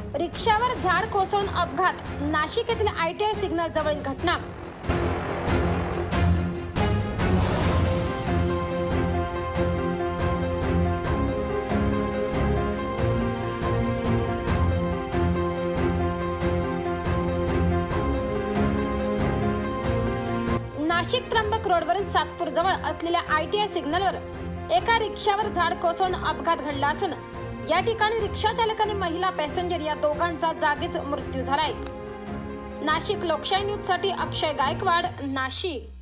रिक्षावर झाड कोसळून अपघात, नाशिक येथील ITI सिग्नल जवळील घटना। नाशिक त्र्यंबक रोडवरील सातपूर जवळ असलेल्या ITI सिग्नलवर एका रिक्षावर झाड कोसळून अपघात घडला असून या ठिकाणी रिक्षा चालक आणि महिला पॅसेंजर या दोघांचा जागीच मृत्यू झालाय। नाशिक लोकशाही न्यूज साठी अक्षय गायकवाड, नाशिक।